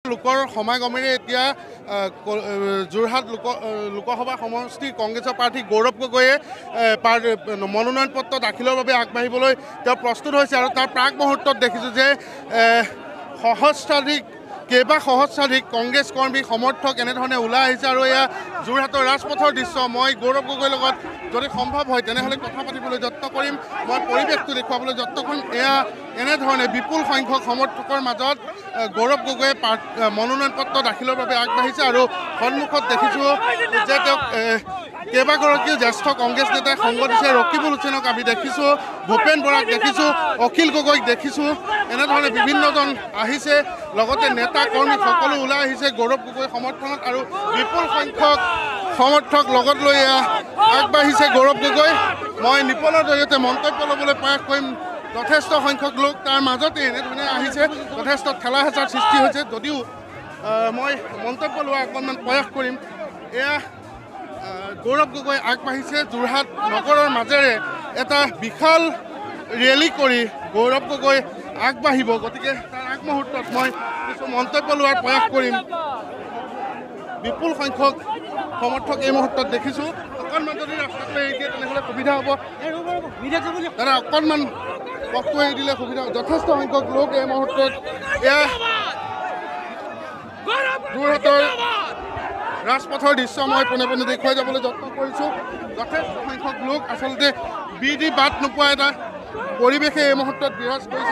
লোকৰ সমাগমেৰে এতিয়া যোৰহাট লোকসভা সমষ্টিৰ কংগ্ৰেছৰ প্ৰাৰ্থী গৌৰৱ গগৈয়ে মনোনয়ন পত্ৰ দাখিলৰ বাবে আগবাঢ়িবলৈ তেওঁ প্ৰস্তুত হৈছে আৰু তাৰ প্ৰাক মুহূৰ্তত দেখিছোঁ যে কেইবা সহস্ৰাধিক কংগ্ৰেছ কৰ্মী সমৰ্থক এনেধৰণে ওলাই আহিছে আৰু এয়া যোৰহাটৰ ৰাজপথৰ দৃশ্য। মই গৌৰৱ গগৈৰ লগত যদি সম্ভৱ হয় তেনেহ'লে কথা পাতিবলৈ যত্ন কৰিম, মই পৰিৱেশটো দেখুৱাবলৈ যত্ন কৰিম। এয়া এনেধৰণে বিপুল সংখ্যক সমৰ্থকৰ মাজত গৌৰৱ গগৈয়ে মনোনয়ন পত্ৰ দাখিলৰ বাবে আগবাঢ়িছে আৰু সন্মুখত দেখিছোঁ যে তেওঁক কেইবাগৰাকীও জ্যেষ্ঠ কংগ্ৰেছ নেতাই সংগ দিছে। ৰকিবুল হুছেইনক আমি দেখিছোঁ, ভূপেন বৰাক দেখিছোঁ, অখিল গগৈক দেখিছোঁ, এনেধৰণে বিভিন্নজন আহিছে, লগতে নেতা কৰ্মী সকলো ওলাই আহিছে গৌৰৱ গগৈ সমৰ্থনত আৰু বিপুল সংখ্যক সমৰ্থক লগত লৈ আগবাঢ়িছে গৌৰৱ গগৈ। মই নিপলৰ জৰিয়তে মন্তব্য ল'বলৈ প্ৰয়াস কৰিম। যথেষ্ট সংখ্যক লোক তাৰ মাজতে এনেধৰণে আহিছে, যথেষ্ট ঠেলা হেঁচাৰ সৃষ্টি হৈছে, যদিও মই মন্তব্য লোৱাৰ অকণমান প্ৰয়াস কৰিম। এয়া গৌৰৱ গগৈ আগবাঢ়িছে যোৰহাট নগৰৰ মাজেৰে এটা বিশাল ৰেলী কৰি গৌৰৱ গগৈ আগবাঢ়িব, গতিকে তাৰ আগমুহূৰ্তত মই কিছু মন্তব্য লোৱাৰ প্ৰয়াস কৰিম। বিপুল সংখ্যক সমৰ্থক এই মুহূৰ্তত দেখিছোঁ। অকণমান যদি ৰাস্তাটো এৰি দিয়ে তেনেহ'লে সুবিধা হ'ব, দাদা অকণমান পথটো এৰি দিলে সুবিধা হ'ব। যথেষ্ট সংখ্যক লোক এই মুহূৰ্তত এয়া যোৰহাটৰ ৰাজপথৰ দৃশ্য মই পোনে পোনে দেখুৱাই যাবলৈ যত্ন কৰিছোঁ। যথেষ্ট সংখ্যক লোক আচলতে বাট নোপোৱা এটা পৰিৱেশে এই মুহূৰ্তত বিৰাজ কৰিছে।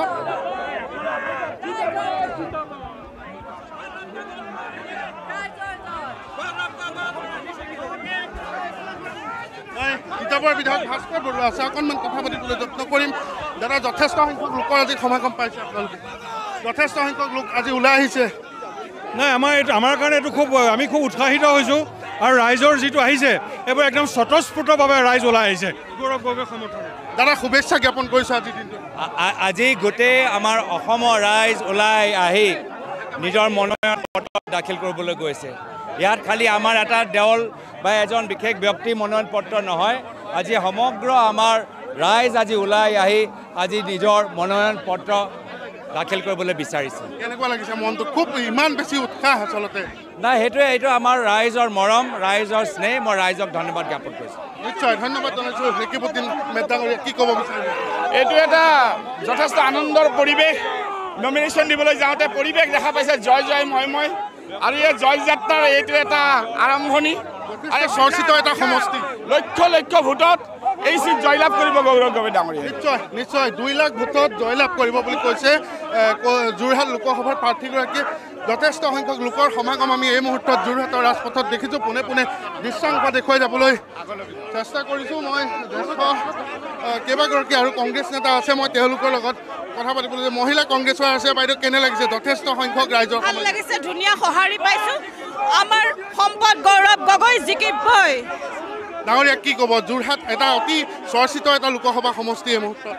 কিতাপৰ বিধায়ক ভাস্কৰ বৰুৱা আছে, অকণমান কথা পাতিবলৈ যত্ন কৰিম। দাদা যথেষ্ট সংখ্যক লোকৰ আজি সমাগম পাইছে, আপোনালোকে যথেষ্ট সংখ্যক লোক আজি ওলাই আহিছে। নাই আমাৰ কাৰণে এইটো আমি খুব উৎসাহিত হৈছোঁ আৰু ৰাইজৰ যিটো আহিছে এইবোৰ একদম স্বতঃস্ফূৰ্তভাৱে ৰাইজ ওলাই আহিছে গৌৰৱ গগৈ সমৰ্থনে। দাদা শুভেচ্ছা জ্ঞাপন কৰিছোঁ আজি দিনটো। আজি গোটেই আমাৰ অসমৰ ৰাইজ ওলাই আহি নিজৰ মনোনয়ন পত্ৰ দাখিল কৰিবলৈ গৈছে। ইয়াত খালি আমাৰ এটা দল বা এজন বিশেষ ব্যক্তি মনোনয়ন পত্ৰ নহয়, আজি সমগ্ৰ আমাৰ ৰাইজ আজি ওলাই আহি আজি নিজৰ মনোনয়ন পত্ৰ দাখিল কৰিবলৈ বিচাৰিছে। কেনেকুৱা লাগিছে মনটো? খুব ইমান বেছি উৎসাহ আচলতে নাই, এইটো আমাৰ ৰাইজৰ মৰম, ৰাইজৰ স্নেহ। মই ৰাইজক ধন্যবাদ জ্ঞাপন কৰিছোঁ। নিশ্চয় ধন্যবাদ জনাইছোঁ। ৰেকিবুদ্দিন মেধাগৰীয়ে কি ক'ব বিচাৰিব? এইটো এটা যথেষ্ট আনন্দৰ পৰিৱেশ। নমিনেশ্যন দিবলৈ যাওঁতে পৰিৱেশ দেখা পাইছে জয় জয় মই আৰু এই জয় যাত্ৰাৰ এইটো এটা আৰম্ভণি আৰু চৰ্চিত এটা সমষ্টি। লক্ষ লক্ষ ভোটত এই চিট জয়লাভ কৰিব গৌৰৱ গগৈ ডাঙৰীয়াই। নিশ্চয় 2 লাখ ভোটত জয়লাভ কৰিব বুলি কৈছে যোৰহাট লোকসভাৰ প্ৰাৰ্থীগৰাকীয়ে। যথেষ্ট সংখ্যক লোকৰ সমাগম আমি এই মুহূৰ্তত যোৰহাটৰ ৰাজপথত দেখিছোঁ। পোনে পোনে দৃশ্যাংশ দেখুৱাই যাবলৈ চেষ্টা কৰিছোঁ। মই জ্যেষ্ঠ কেইবাগৰাকী আৰু কংগ্ৰেছ নেতা আছে, মই তেওঁলোকৰ লগত কথা পাতিবলৈ। মহিলা কংগ্ৰেছৰ আছে, বাইদেউ কেনে লাগিছে? যথেষ্ট সংখ্যক ৰাইজৰ ভাল লাগিছে, ধুনীয়া সঁহাৰি পাইছোঁ। আমাৰ সম্পদ গৌৰৱ গগৈ জিকিবই। ডাঙৰীয়া কি ক'ব? যোৰহাট এটা অতি চৰ্চিত এটা লোকসভা সমষ্টি এই মুহূৰ্তত।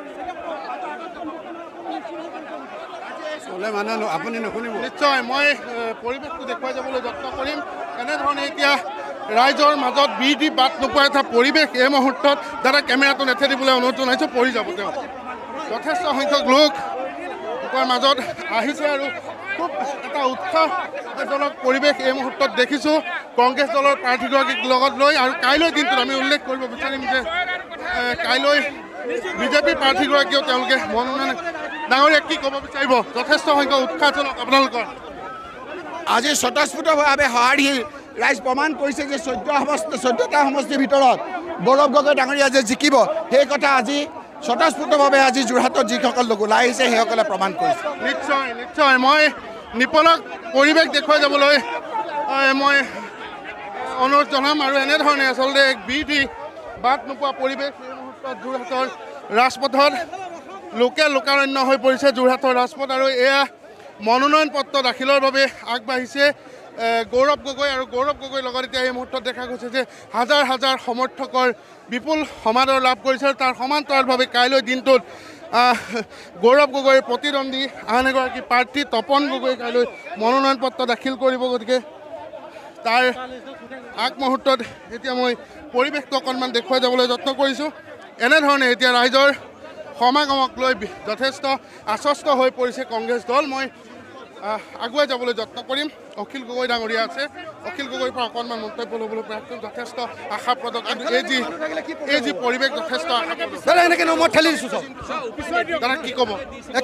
আপুনি নুশুনিব? নিশ্চয় মই পৰিৱেশটো দেখুৱাই যাবলৈ যত্ন কৰিম। এনেধৰণে এতিয়া ৰাইজৰ মাজত বাট নোপোৱা এটা পৰিৱেশ এই মুহূৰ্তত। দাদা কেমেৰাটো নেথে দিবলৈ অনুৰোধ জনাইছোঁ, পৰি যাব তেওঁ। যথেষ্ট সংখ্যক লোকৰ মাজত আহিছে আৰু খুব এটা উৎসাহজনক পৰিৱেশ এই মুহূৰ্তত দেখিছোঁ কংগ্ৰেছ দলৰ প্ৰাৰ্থীগৰাকীক লগত লৈ। আৰু কাইলৈ দিনটোত আমি উল্লেখ কৰিব বিচাৰিম যে কাইলৈ বিজেপি প্ৰাৰ্থীগৰাকীয়েও তেওঁলোকে মনোনয়ন। ডাঙৰীয়া কি ক'ব বিচাৰিব? যথেষ্ট সংখ্যক উৎসাহজনক আপোনালোকৰ আজি স্বতঃস্ফূৰ্তভাৱে সঁহাৰি ৰাইজ প্ৰমাণ কৰিছে যে 14টা সমষ্টিৰ ভিতৰত গৌৰৱ গগৈ ডাঙৰীয়া যে জিকিব, সেই কথা আজি স্বতঃস্ফূৰ্তভাৱে আজি যোৰহাটত যিসকল লোক ওলাই আহিছে সেইসকলে প্ৰমাণ কৰিছে। নিশ্চয় মই নিপলক পৰিৱেশ দেখুৱাই যাবলৈ মই অনুৰোধ জনাম। আৰু এনেধৰণে আচলতে এক বাট নোপোৱা পৰিৱেশ এই মুহূৰ্তত যোৰহাটৰ ৰাজপথত। লোকাৰণ্য হৈ পৰিছে যোৰহাটৰ ৰাজপথ আৰু এয়া মনোনয়ন পত্ৰ দাখিলৰ বাবে আগবাঢ়িছে গৌৰৱ গগৈ। আৰু গৌৰৱ গগৈৰ লগত এতিয়া এই মুহূৰ্তত দেখা গৈছে যে হাজাৰ হাজাৰ সমৰ্থকৰ বিপুল সমাদৰ লাভ কৰিছে। আৰু তাৰ সমান্তৰালভাৱে কাইলৈ দিনটোত গৌৰৱ গগৈৰ প্ৰতিদ্বন্দ্বী আন এগৰাকী প্ৰাৰ্থী তপন গগৈ কাইলৈ মনোনয়ন পত্ৰ দাখিল কৰিব। গতিকে তাৰ আগমুহূৰ্তত এতিয়া মই পৰিৱেশটো অকণমান দেখুৱাই যাবলৈ যত্ন কৰিছোঁ। এনেধৰণে এতিয়া ৰাইজৰ সমাগমক লৈ যথেষ্ট আশ্বস্ত হৈ পৰিছে কংগ্ৰেছ দল। মই আগুৱাই যাবলৈ যত্ন কৰিম অখিল গগৈ ডাঙৰীয়া আছে অখিল গগৈৰ পৰা অকণমান মন্তব্য ল'বলৈ প্ৰয়াস কৰিম যথেষ্ট আশাপ্ৰদ কিন্তু এই যি পৰিৱেশ যথেষ্ট দাদা কি ক'ব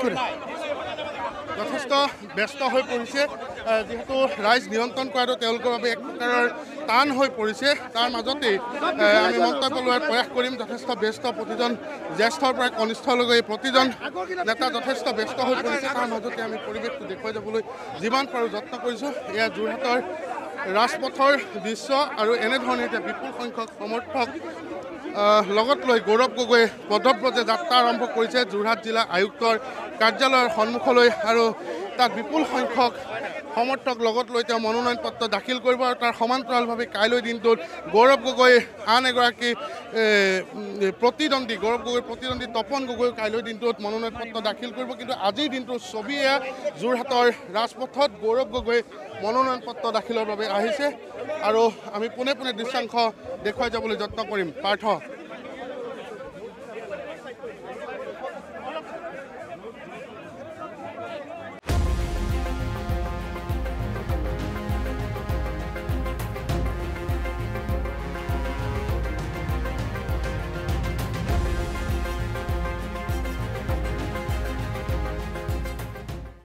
যথেষ্ট ব্যস্ত হৈ পৰিছে যিহেতু ৰাইজ নিয়ন্ত্ৰণ কৰাটো তেওঁলোকৰ বাবে এক প্ৰকাৰৰ টান হৈ পৰিছে তাৰ মাজতেই আমি মন্তব্য লোৱাৰ প্ৰয়াস কৰিম যথেষ্ট ব্যস্ত প্ৰতিজন জ্যেষ্ঠৰ পৰা কনিষ্ঠলৈকে প্ৰতিজন নেতা যথেষ্ট ব্যস্ত হৈ পৰিছে তাৰ মাজতে আমি পৰিৱেশটো দেখুৱাই যাবলৈ যিমান পাৰোঁ যত্ন কৰিছোঁ এয়া যোৰহাটৰ ৰাজপথৰ দৃশ্য আৰু এনেধৰণে এতিয়া বিপুল সংখ্যক সমৰ্থক লগত লৈ গৌৰৱ গগৈয়ে পদব্ৰজে যাত্ৰা আৰম্ভ কৰিছে যোৰহাট জিলা আয়ুক্তৰ কাৰ্যালয়ৰ সন্মুখলৈ আৰু তাত বিপুল সংখ্যক সমৰ্থক লগত লৈ তেওঁ মনোনয়ন পত্ৰ দাখিল কৰিব আৰু তাৰ সমান্তৰালভাৱে কাইলৈ দিনটোত গৌৰৱ গগৈ আন এগৰাকী প্ৰতিদ্বন্দ্বী গৌৰৱ গগৈৰ প্ৰতিদ্বন্দ্বী তপন গগৈ কাইলৈ দিনটোত মনোনয়ন পত্ৰ দাখিল কৰিব কিন্তু আজিৰ দিনটোৰ ছবি এয়া যোৰহাটৰ ৰাজপথত গৌৰৱ গগৈ মনোনয়ন পত্ৰ দাখিলৰ বাবে আহিছে আৰু আমি পোনে পোনে দৃশ্যাংশ দেখুৱাই যাবলৈ যত্ন কৰিম পাৰ্থ